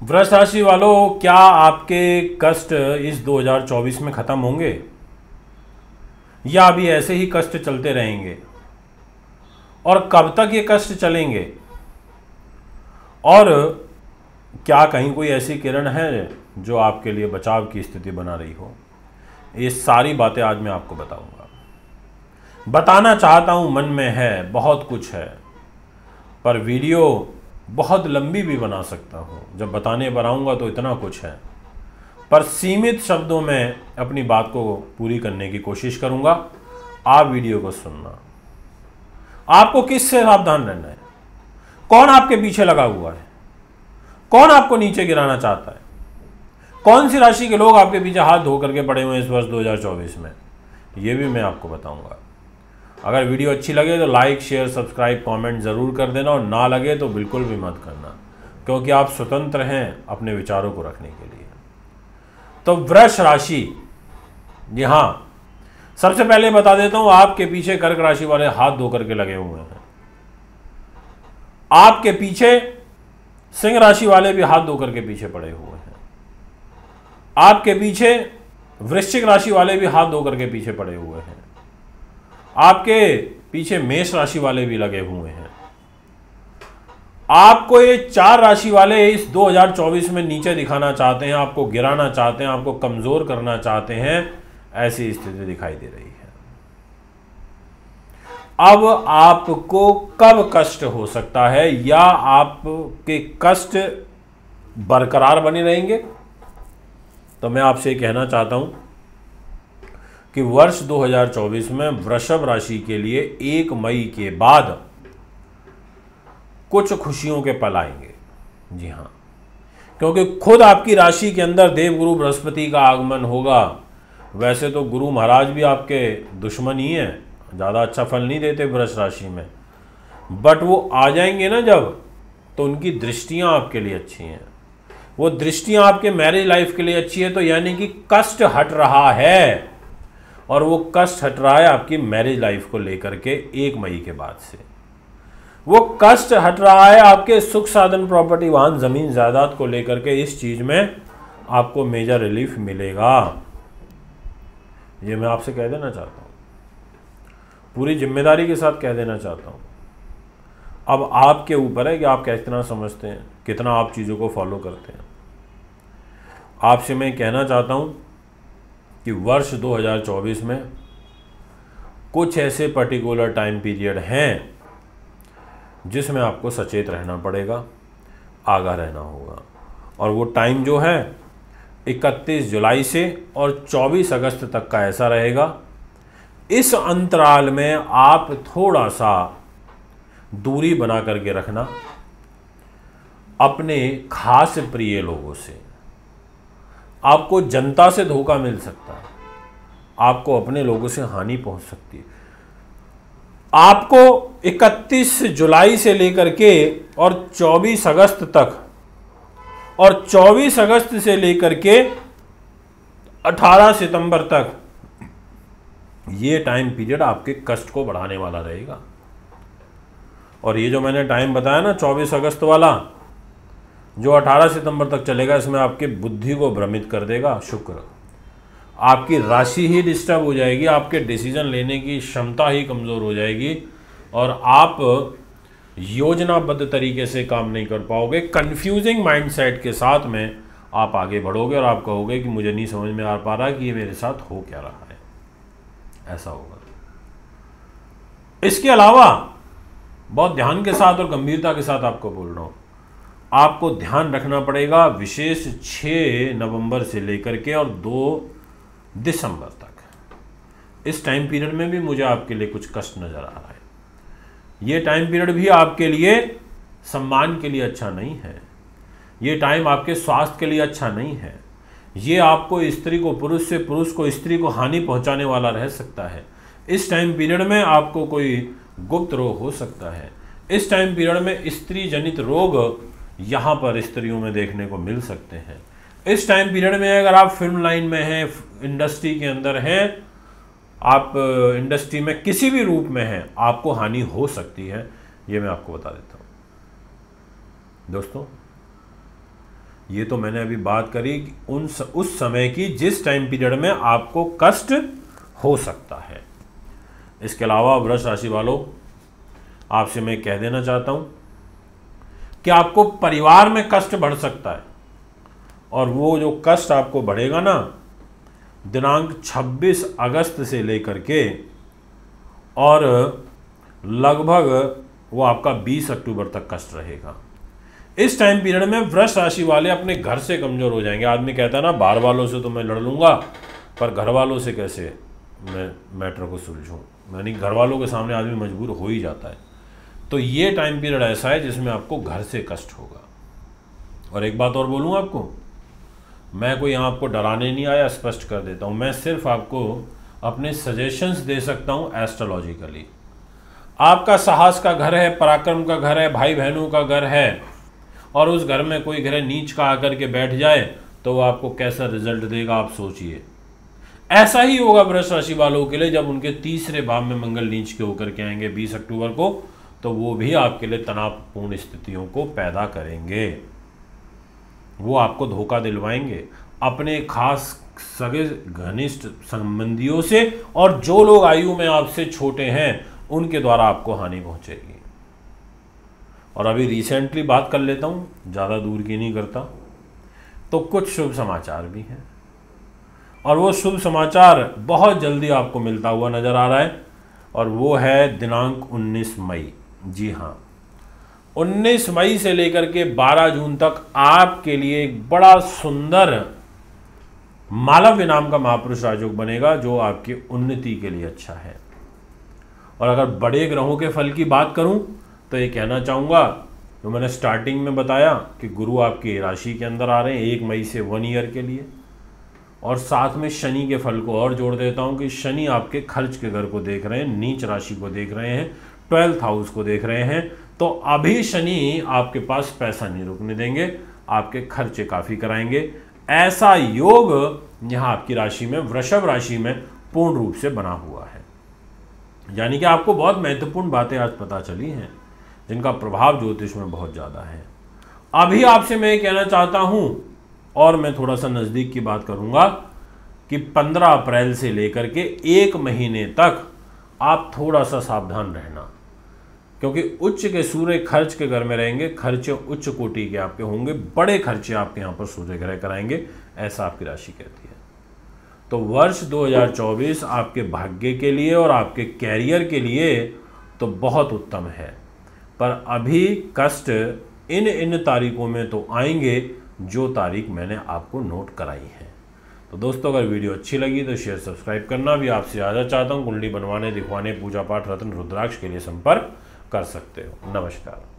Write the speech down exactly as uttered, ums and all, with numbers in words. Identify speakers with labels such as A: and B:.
A: वृष राशि वालों, क्या आपके कष्ट इस दो हज़ार चौबीस में खत्म होंगे या अभी ऐसे ही कष्ट चलते रहेंगे? और कब तक ये कष्ट चलेंगे? और क्या कहीं कोई ऐसी किरण है जो आपके लिए बचाव की स्थिति बना रही हो? ये सारी बातें आज मैं आपको बताऊंगा। बताना चाहता हूं, मन में है, बहुत कुछ है, पर वीडियो बहुत लंबी भी बना सकता हूं। जब बताने पर आऊँगा तो इतना कुछ है, पर सीमित शब्दों में अपनी बात को पूरी करने की कोशिश करूंगा। आप वीडियो को सुनना। आपको किससे सावधान रहना है? कौन आपके पीछे लगा हुआ है? कौन आपको नीचे गिराना चाहता है? कौन सी राशि के लोग आपके पीछे हाथ धो करके पड़े हुए हैं इस वर्ष दो हज़ार चौबीस में? ये भी मैं आपको बताऊंगा। अगर वीडियो अच्छी लगे तो लाइक, शेयर, सब्सक्राइब, कमेंट ज़रूर कर देना, और ना लगे तो बिल्कुल भी मत करना, क्योंकि आप स्वतंत्र हैं अपने विचारों को रखने के लिए। तो वृष राशि, जी हाँ, सबसे पहले बता देता हूं, आपके पीछे कर्क राशि वाले हाथ धो करके लगे हुए हैं। आपके पीछे सिंह राशि वाले भी हाथ धो करके पीछे पड़े हुए हैं। आपके पीछे वृश्चिक राशि वाले भी हाथ धो करके पीछे पड़े हुए हैं। आपके पीछे मेष राशि वाले भी लगे हुए हैं। आपको ये चार राशि वाले इस दो हज़ार चौबीस में नीचे दिखाना चाहते हैं, आपको गिराना चाहते हैं, आपको कमजोर करना चाहते हैं। ऐसी स्थिति दिखाई दे रही है। अब आपको कब कष्ट हो सकता है या आपके कष्ट बरकरार बने रहेंगे? तो मैं आपसे कहना चाहता हूं कि वर्ष दो हज़ार चौबीस में वृषभ राशि के लिए एक मई के बाद कुछ खुशियों के पल आएंगे। जी हाँ, क्योंकि खुद आपकी राशि के अंदर देवगुरु बृहस्पति का आगमन होगा। वैसे तो गुरु महाराज भी आपके दुश्मन ही हैं, ज़्यादा अच्छा फल नहीं देते वृष राशि में, बट वो आ जाएंगे ना जब, तो उनकी दृष्टियां आपके लिए अच्छी हैं। वो दृष्टियां आपके मैरिज लाइफ के लिए अच्छी है, तो यानी कि कष्ट हट रहा है, और वो कष्ट हट रहा है आपकी मैरिज लाइफ को लेकर के एक मई के बाद से। वो कष्ट हट रहा है आपके सुख साधन, प्रॉपर्टी, वाहन, जमीन, जायदाद को लेकर के। इस चीज में आपको मेजर रिलीफ मिलेगा, ये मैं आपसे कह देना चाहता हूं, पूरी जिम्मेदारी के साथ कह देना चाहता हूं। अब आपके ऊपर है कि आप कितना समझते हैं, कितना आप चीज़ों को फॉलो करते हैं। आपसे मैं कहना चाहता हूं कि वर्ष दो हज़ार चौबीस में कुछ ऐसे पर्टिकुलर टाइम पीरियड हैं जिसमें आपको सचेत रहना पड़ेगा, आगाह रहना होगा। और वो टाइम जो है इकतीस जुलाई से और चौबीस अगस्त तक का ऐसा रहेगा। इस अंतराल में आप थोड़ा सा दूरी बना करके रखना अपने खास प्रिय लोगों से। आपको जनता से धोखा मिल सकता है, आपको अपने लोगों से हानि पहुंच सकती है। आपको इकतीस जुलाई से लेकर के और चौबीस अगस्त तक, और चौबीस अगस्त से लेकर के अठारह सितंबर तक, ये टाइम पीरियड आपके कष्ट को बढ़ाने वाला रहेगा। और ये जो मैंने टाइम बताया ना चौबीस अगस्त वाला, जो अठारह सितंबर तक चलेगा, इसमें आपकी बुद्धि को भ्रमित कर देगा शुक्र। आपकी राशि ही डिस्टर्ब हो जाएगी, आपके डिसीजन लेने की क्षमता ही कमज़ोर हो जाएगी, और आप योजनाबद्ध तरीके से काम नहीं कर पाओगे। कंफ्यूजिंग माइंडसेट के साथ में आप आगे बढ़ोगे और आप कहोगे कि मुझे नहीं समझ में आ पा रहा कि ये मेरे साथ हो क्या रहा है। ऐसा होगा। इसके अलावा बहुत ध्यान के साथ और गंभीरता के साथ आपको बोल रहा हूँ, आपको ध्यान रखना पड़ेगा विशेष छह नवंबर से लेकर के और दो दिसंबर तक। इस टाइम पीरियड में भी मुझे आपके लिए कुछ कष्ट नज़र आ रहा है। ये टाइम पीरियड भी आपके लिए सम्मान के लिए अच्छा नहीं है। ये टाइम आपके स्वास्थ्य के लिए अच्छा नहीं है। ये आपको स्त्री को पुरुष से, पुरुष को स्त्री को हानि पहुंचाने वाला रह सकता है। इस टाइम पीरियड में आपको कोई गुप्त रोग हो सकता है। इस टाइम पीरियड में स्त्री जनित रोग यहाँ पर स्त्रियों में देखने को मिल सकते हैं। इस टाइम पीरियड में अगर आप फिल्म लाइन में हैं, इंडस्ट्री के अंदर हैं, आप इंडस्ट्री में किसी भी रूप में हैं, आपको हानि हो सकती है। ये मैं आपको बता देता हूँ। दोस्तों, ये तो मैंने अभी बात करी कि उन स, उस समय की जिस टाइम पीरियड में आपको कष्ट हो सकता है। इसके अलावा वृष राशि वालों, आपसे मैं कह देना चाहता हूं कि आपको परिवार में कष्ट बढ़ सकता है, और वो जो कष्ट आपको बढ़ेगा ना, दिनांक छब्बीस अगस्त से लेकर के और लगभग वो आपका बीस अक्टूबर तक कष्ट रहेगा। इस टाइम पीरियड में वृष राशि वाले अपने घर से कमजोर हो जाएंगे। आदमी कहता है ना, बाहर वालों से तो मैं लड़ लूंगा, पर घर वालों से कैसे मैं मैटर को सुलझूं, यानी घर वालों के सामने आदमी मजबूर हो ही जाता है। तो ये टाइम पीरियड ऐसा है जिसमें आपको घर से कष्ट होगा। और एक बात और बोलूँ आपको, मैं कोई यहाँ आपको डराने नहीं आया, स्पष्ट कर देता हूँ, मैं सिर्फ आपको अपने सजेशंस दे सकता हूँ एस्ट्रोलॉजिकली। आपका साहस का घर है, पराक्रम का घर है, भाई बहनों का घर है, और उस घर में कोई ग्रह नीच का आकर के बैठ जाए तो वो आपको कैसा रिजल्ट देगा आप सोचिए। ऐसा ही होगा वृष राशि वालों के लिए जब उनके तीसरे भाव में मंगल नीच के होकर के आएंगे बीस अक्टूबर को, तो वो भी आपके लिए तनावपूर्ण स्थितियों को पैदा करेंगे। वो आपको धोखा दिलवाएंगे अपने खास सगे घनिष्ठ संबंधियों से, और जो लोग आयु में आपसे छोटे हैं उनके द्वारा आपको हानि पहुंचेगी। और अभी रिसेंटली बात कर लेता हूँ, ज़्यादा दूर की नहीं करता, तो कुछ शुभ समाचार भी हैं, और वो शुभ समाचार बहुत जल्दी आपको मिलता हुआ नज़र आ रहा है, और वो है दिनांक उन्नीस मई। जी हाँ, उन्नीस मई से लेकर के बारह जून तक आपके लिए एक बड़ा सुंदर मालव्य नाम का महापुरुष राजयोग बनेगा, जो आपकी उन्नति के लिए अच्छा है। और अगर बड़े ग्रहों के फल की बात करूं तो ये कहना चाहूँगा, जो मैंने स्टार्टिंग में बताया कि गुरु आपकी राशि के अंदर आ रहे हैं एक मई से वन ईयर के लिए, और साथ में शनि के फल को और जोड़ देता हूँ कि शनि आपके खर्च के घर को देख रहे हैं, नीच राशि को देख रहे हैं, ट्वेल्थ हाउस को देख रहे हैं। तो अभी शनि आपके पास पैसा नहीं रुकने देंगे, आपके खर्चे काफ़ी कराएंगे। ऐसा योग यहाँ आपकी राशि में, वृषभ राशि में पूर्ण रूप से बना हुआ है। यानी कि आपको बहुत महत्वपूर्ण बातें आज पता चली हैं जिनका प्रभाव ज्योतिष में बहुत ज़्यादा है। अभी आपसे मैं कहना चाहता हूँ, और मैं थोड़ा सा नज़दीक की बात करूँगा, कि पंद्रह अप्रैल से लेकर के एक महीने तक आप थोड़ा सा सावधान रहना, क्योंकि उच्च के सूर्य खर्च के घर में रहेंगे, खर्चे उच्च कोटि के आपके होंगे, बड़े खर्चे आपके यहाँ पर सूर्य ग्रह कराएंगे, ऐसा आपकी राशि कहती है। तो वर्ष दो हज़ार चौबीस आपके भाग्य के लिए और आपके कैरियर के लिए तो बहुत उत्तम है, पर अभी कष्ट इन इन तारीखों में तो आएंगे जो तारीख मैंने आपको नोट कराई है। तो दोस्तों, अगर वीडियो अच्छी लगी तो शेयर सब्सक्राइब करना भी आपसे ज़्यादा चाहता हूँ। कुंडली बनवाने, दिखवाने, पूजा पाठ, रत्न, रुद्राक्ष के लिए संपर्क कर सकते हो। नमस्कार।